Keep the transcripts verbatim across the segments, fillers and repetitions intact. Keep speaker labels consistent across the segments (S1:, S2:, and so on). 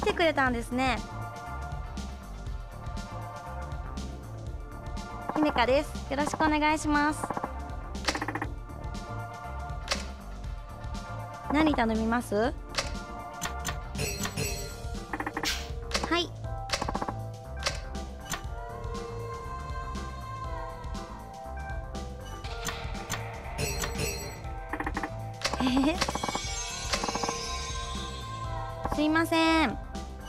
S1: てくれたんですね。姫香です。よろしくお願いします。何頼みます？はい。えへ。すいません。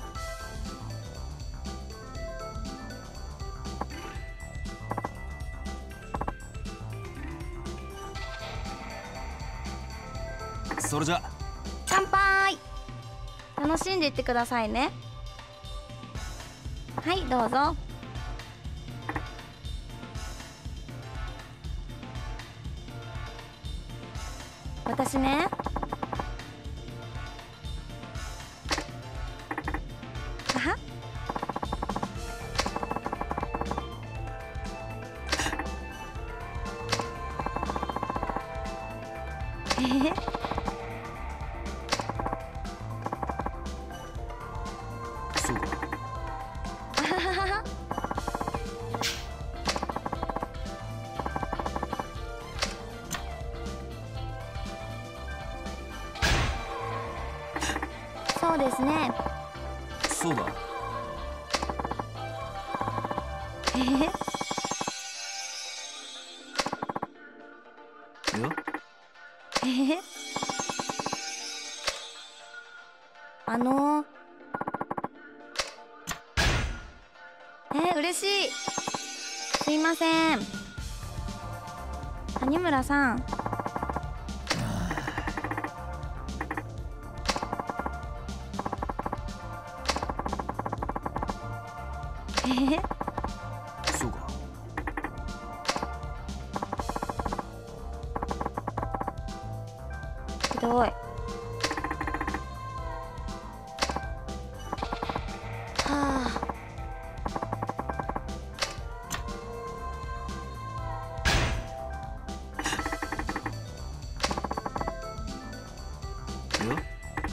S2: それじゃ。
S1: 乾杯。楽しんでいってくださいね。はい、どうぞ。私ね、あはへへ。
S2: そうか。
S1: あははは。そうですね。
S2: そうだ。
S1: へへ。
S2: いや。
S1: へへ。あのー、えー、嬉しい。すいません。谷村さん。えへ。
S2: そうか。
S1: ひどい。はあ。
S2: いや。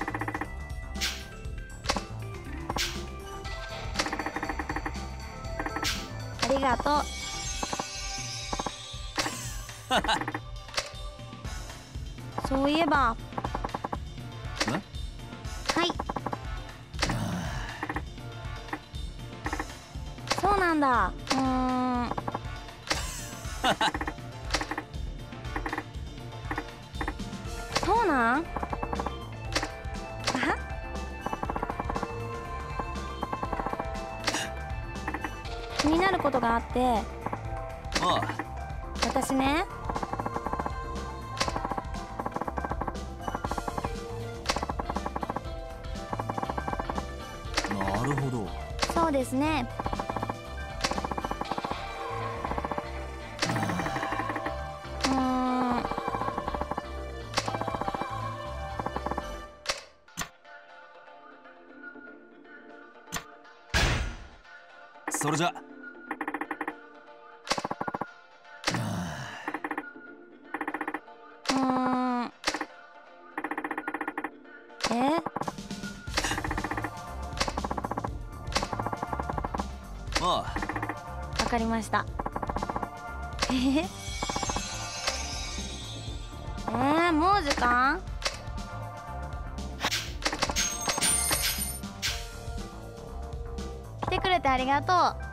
S1: ありがとう。そういえば。
S2: え？
S1: はい。そうなんだ。うーん。そうなん？あは。気になることがあって。
S2: ああ。
S1: 私ね。
S2: なるほど。
S1: そうですね。うーん。
S2: それじゃ。
S1: うーん。え？
S2: ああ。
S1: わかりました。えへへ。えー、もう時間？来てくれてありがとう。